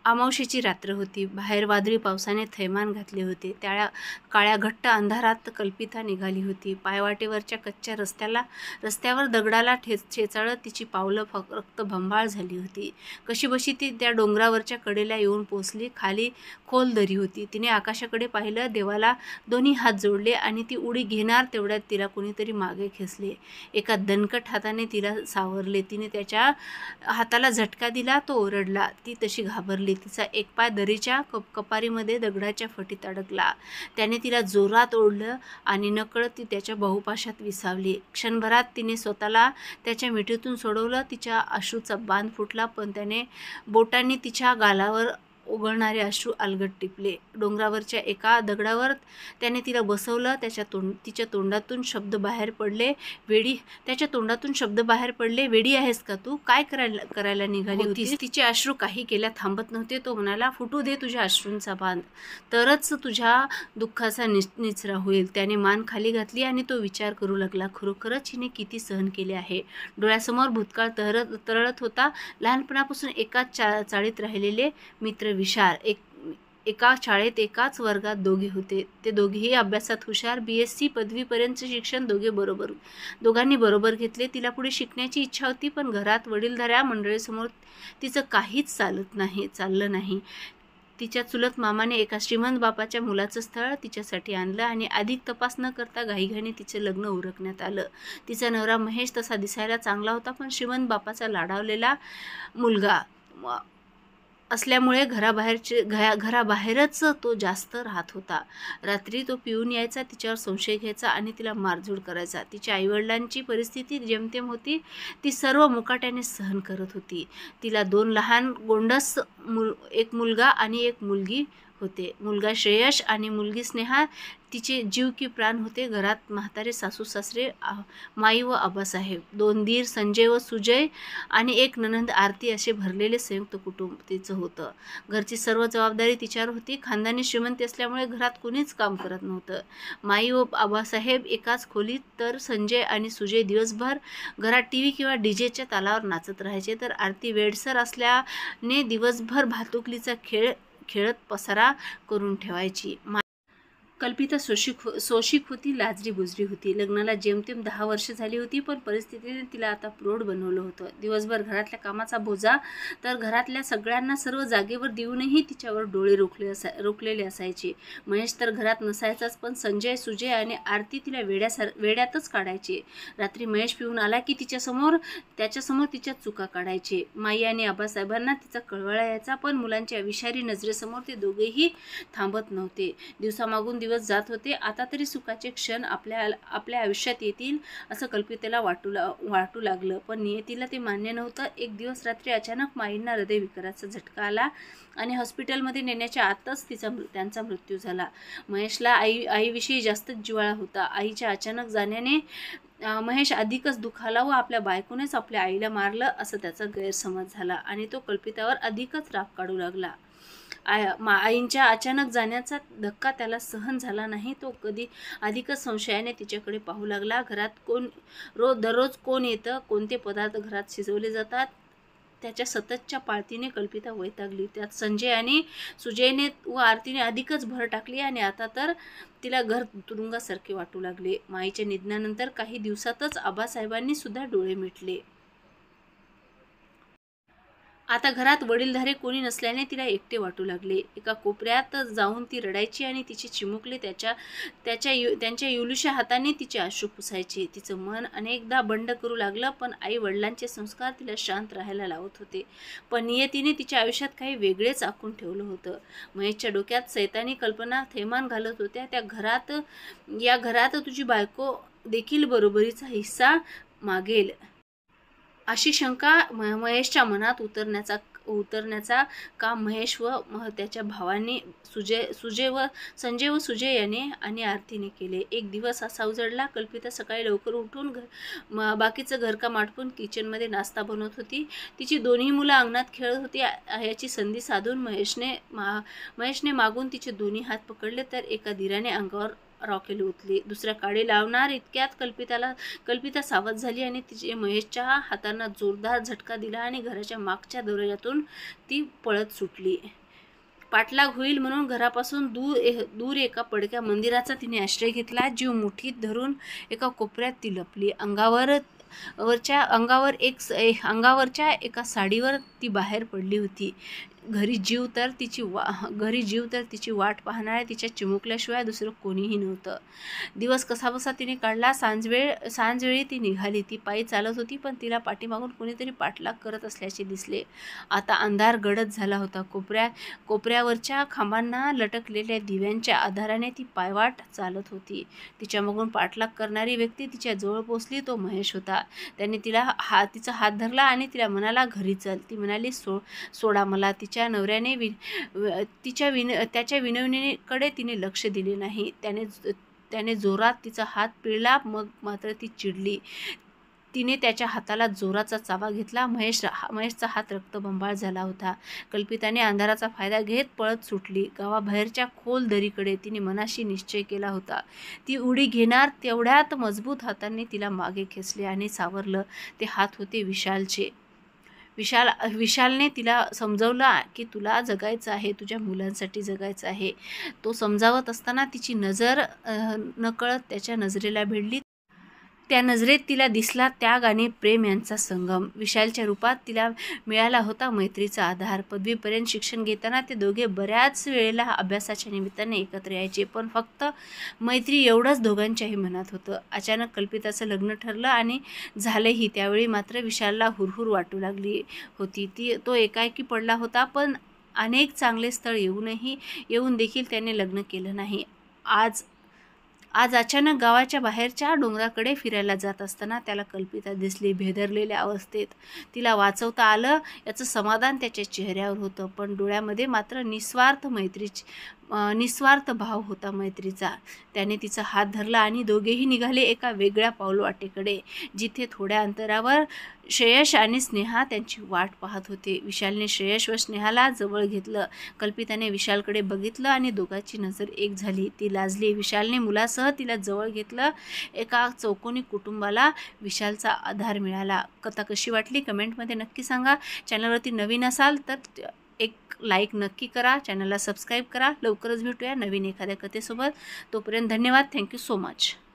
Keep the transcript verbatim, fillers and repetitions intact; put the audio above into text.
अमावस्येची रात्र होती. बाहेर वादळी पावसाने थैमान घातले होते. त्या काळ्या घट्ट अंधारात कल्पिता निघाली होती. पायवाटेवरच्या कच्च्या रस्त्याला रस्त्यावर दगडाला ठेच ठेचाळत तिची पावलं रक्तबंबाळ झाली होती. कशीबशी ती त्या डोंगरावरच्या कडेला येऊन पोचली. खाली खोल दरी होती. तिने आकाशाकडे पाहिलं, देवाला दोन्ही हात जोडले आणि ती उडी घेणार तेवढ्यात तिला कोणीतरी मागे खेचले. एका दणकट हाताने तिला सावरले. तिने त्याच्या हाताला झटका दिला. तो ओरडला. ती तशी घाबरली. तिचा एक पाय दरीच्या कप कपारीमध्ये दगडाच्या फटीत अडकला. त्याने तिला जोरात ओढलं आणि नकळत ती त्याच्या बहुपाशात विसावली. क्षणभरात तिने स्वतःला त्याच्या मिठीतून सोडवलं. तिच्या अश्रूचा बांध फुटला, पण त्याने बोटांनी तिच्या गालावर ओघळणारे अश्रू अलगद टिपले. डोंगरावरच्या एका दगडावर त्याने तिला बसवलं. त्याच्या तोंड तिच्या तोंडातून शब्द बाहेर पडले, वेडी त्याच्या तोंडातून शब्द बाहेर पडले वेडी आहेस का तू? काय करायला करायला निघाली होतीस? तिचे अश्रू काही केल्या थांबत नव्हते. तो म्हणाला, फुटू दे तुझ्या अश्रूंचा बांध, तरच तुझ्या दुःखाचा नि निचरा होईल. त्याने मान खाली घातली आणि तो विचार करू लागला, खरोखरच हिने किती सहन केले आहे. डोळ्यासमोर भूतकाळ तरळत तरळत होता. लहानपणापासून एकाच चा चाळीत राहिलेले मित्र विशाल, एक एका शाळेत एकाच वर्गात दोघे होते. ते दोघेही अभ्यासात हुशार. बी एस सी पदवीपर्यंतचे शिक्षण दोघे बरोबर दोघांनी बरोबर घेतले. तिला पुढे शिकण्याची इच्छा होती, पण घरात वडीलधाऱ्या मंडळीसमोर तिचं काहीच चालत नाही चाललं नाही. तिच्या चुलत मामाने एका श्रीमंत बापाच्या मुलाचं स्थळ तिच्यासाठी आणलं आणि अधिक तपास न करता घाईघाईने तिचं लग्न उरकण्यात आलं. तिचा नवरा महेश तसा दिसायला चांगला होता, पण श्रीमंत बापाचा लाडावलेला मुलगा असल्यामुळे घराबाहेरचे घरा घराबाहेरच तो जास्त राहत होता. रात्री तो पिऊन यायचा, तिच्यावर संशय घ्यायचा आणि तिला मारझोड करायचा. तिच्या आईवडिलांची परिस्थिती जेमतेम होती. ती सर्व मुकाट्याने सहन करत होती. तिला दोन लहान गोंडस मुल एक मुलगा आणि एक मुलगी होते. मुलगा श्रेयश आणि मुलगी स्नेहा तिचे जीव की प्राण होते. घरात म्हातारे सासू सासरे, माई व आबासाहेब, दोन दीर संजय व सुजय आणि एक ननंद आरती असे भरलेले संयुक्त कुटुंब तिचं होतं. घरची सर्व जबाबदारी तिच्यावर होती. खानदानी श्रीमंती असल्यामुळे घरात कोणीच काम करत नव्हतं. माई व आबासाहेब एकाच खोलीत, तर संजय आणि सुजय दिवसभर घरात टी व्ही किंवा डीजेच्या तालावर नाचत राहायचे, तर आरती वेडसर असल्याने दिवसभर भातुकलीचा खेळ खेळत पसारा करून ठेवायची. कल्पिता सोशिक सोशिक होती, लाजरी बुजरी होती. लग्नाला जेमतेम दहा वर्ष झाली होती, पण परिस्थितीने तिला आता प्रौढ बनवलं होतं. दिवसभर घरातल्या कामाचा बोजा तर घरातल्या सगळ्यांना सर्व जागेवर देऊनही तिच्यावर डोळे रोखले असा रोखलेले असायचे. महेश तर घरात नसायचाच, पण संजय, सुजय आणि आरती तिला वेड्यासार वेड्यातच काढायचे. रात्री महेश पिऊन आला की तिच्यासमोर त्याच्यासमोर तिच्या चुका काढायचे. माई आणि आबासाहेबांना तिचा कळवळा यायचा, पण मुलांच्या विषारी नजरेसमोर ते दोघेही थांबत नव्हते. दिवसामागून दिवस जात होते. आता तरी सुखाचे क्षण आपल्या आपल्या आयुष्यात येतील असं कल्पितेला वाटू वाटू लागलं, पण नियतीला ते मान्य नव्हतं. एक दिवस रात्री अचानक माईंना हृदयविकाराचा झटका आला आणि हॉस्पिटलमध्ये नेण्याच्या आतच तिचा त्यांचा मृत्यू झाला. महेशला आई आईविषयी जास्तच जिव्हाळा होता. आईच्या अचानक जाण्याने महेश अधिकच दुखावला व आपल्या बायकोनेच आपल्या आईला मारलं असं त्याचा गैरसमज झाला आणि तो कल्पितावर अधिकच राग काढू लागला. आय आईंच्या अचानक जाण्याचा धक्का त्याला सहन झाला नाही. तो कधी अधिकच संशयाने तिच्याकडे पाहू लागला. घरात कोण रोज दररोज कोण येतं, कोणते पदार्थ घरात शिजवले जातात, त्याच्या सततच्या पाळतीने कल्पिता वैतागली. त्यात संजय आणि सुजयने व आरतीने अधिकच भर टाकली आणि आता तर तिला घर तुरुंगासारखे वाटू लागले. माईच्या निधनानंतर काही दिवसातच आबासाहेबांनी सुद्धा डोळे मिटले. आता घरात वडीलधारे कोणी नसल्याने तिला एकटे वाटू लागले. एका कोपऱ्यात जाऊन ती रडायची आणि तिचे चिमुकले त्याच्या त्याच्या त्यांच्या युलुशा हाताने तिचे अश्रू पुसायचे. तिचं मन अनेकदा बंड करू लागलं, पण आई वडिलांचे संस्कार तिला शांत राहायला लावत होते. पण नियतीने तिच्या आयुष्यात काही वेगळेच आखून ठेवलं होतं. महेशच्या डोक्यात सैतानी कल्पना थैमान घालत होत्या. त्या घरात या घरात तुझी बायको देखील बरोबरीचा हिस्सा मागेल अशी शंका महेशच्या मनात उतरण्याचा उतरण्याचा काम महेश व त्याच्या भावांनी सुजय सुजय व संजय व सुजय याने आणि आरतीने केले. एक दिवस असा उजडला. कल्पिता सकाळी लवकर उठून घर बाकीचं घरकाम आटपून किचनमध्ये नाश्ता बनवत होती. तिची दोन्ही मुलं अंगणात खेळत होती. याची संधी साधून महेशने मा महेशने मागून तिचे दोन्ही हात पकडले, तर एका धीराने अंगावर रॉकेल ओतली. दुसऱ्या काडी लावणार इतक्यात कल्पिताला कल्पिता सावध झाली आणि तिचे महेशच्या हातांना जोरदार झटका दिला आणि घराच्या मागच्या दरवाजातून ती पळत सुटली. पाठलाग होईल म्हणून घरापासून दूर दूर एका पडक्या मंदिराचा तिने आश्रय घेतला. जीव मुठीत धरून एका कोपऱ्यात ती लपली. अंगावर वरच्या अंगावर एक अंगावरच्या एका साडीवर ती बाहेर पडली होती. घरी जीव तर तिची वा घरी जीव तर तिची वाट पाहणाऱ्या तिच्या चिमुकल्याशिवाय दुसरं कोणीही नव्हतं. दिवस कसाबसा तिने काढला. सांजवेळ सांजवेळी ती निघाली. ती पायी चालत होती, पण तिला पाठीमागून कोणीतरी पाठलाग करत असल्याचे दिसले. आता अंधार गडद झाला होता. कोपऱ्या कोपऱ्यावरच्या खांबांना लटकलेल्या दिव्यांच्या आधाराने ती पायवाट चालत होती. तिच्यामागून पाठलाग करणारी व्यक्ती तिच्या जवळ पोचली. तो महेश होता. त्याने तिला हा तिचा हात धरला आणि तिला म्हणाला, घरी चल. ती म्हणाली, सो सोडा मला. तिच्या नवऱ्याने वि तिच्या विन त्याच्या विनवणीकडे तिने लक्ष दिले नाही. त्याने त्याने जोरात तिचा हात पिळला. मग मात्र ती चिडली. तिने त्याच्या हाताला जोराचा चावा घेतला. महेश महेशचा हात रक्तबंबाळ झाला होता. कल्पिताने अंधाराचा फायदा घेत पळत सुटली. गावाबाहेरच्या खोल दरीकडे तिने मनाशी निश्चय केला होता. ती उडी घेणार तेवढ्यात मजबूत हातांनी तिला मागे खेचले आणि सावरलं. ते हात होते विशालचे. विशाल विशालने तिला समजावलं की तुला जगायचं आहे, तुझ्या मुलांसाठी जगायचं आहे. तो समजावत असताना तिची नजर नकळत त्याच्या नजरेला भिडली. त्या नजरेत तिला दिसला त्याग आणि प्रेम यांचा संगम. विशालच्या रूपात तिला मिळाला होता मैत्रीचा आधार. पदवीपर्यंत शिक्षण घेताना ते दोघे बऱ्याच वेळेला अभ्यासाच्या निमित्ताने एकत्र यायचे, पण फक्त मैत्री एवढंच दोघांच्याही मनात होतं. अचानक कल्पिताचं लग्न ठरलं आणि झालंही. त्यावेळी मात्र विशालला हुरहुर वाटू लागली होती. ती तो एकाएकी पडला होता, पण अनेक चांगले स्थळ येऊनही येऊन देखील त्याने लग्न केलं नाही. आज आज अचानक गावाच्या बाहेरच्या डोंगराकडे फिरायला जात असताना त्याला कल्पिता दिसली. भेदरलेल्या अवस्थेत तिला वाचवता आलं याचं समाधान त्याच्या चेहऱ्यावर होतं, पण डोळ्यामध्ये मात्र निस्वार्थ मैत्रीची निस्वार्थ भाव होता मैत्रीचा. त्याने तिचा हात धरला आणि दोघेही निघाले एका वेगळ्या पाऊलवाटेकडे, जिथे थोड्या अंतरावर श्रेयश आणि स्नेहा त्यांची वाट पाहत होते. विशालने श्रेयश व स्नेहाला जवळ घेतलं. कल्पिताने विशालकडे बघितलं आणि दोघांची नजर एक झाली. ती लाजली. विशालने मुलासह तिला जवळ घेतलं. एका चौकोनी कुटुंबाला विशालचा आधार मिळाला. कथा कशी वाटली कमेंटमध्ये नक्की सांगा. चॅनलवरती नवीन असाल तर एक लाईक नक्की करा. चॅनलला सबस्क्राईब करा. लवकरच भेटूया नवीन एखाद्या कथेसोबत. तोपर्यंत धन्यवाद. Thank you so much.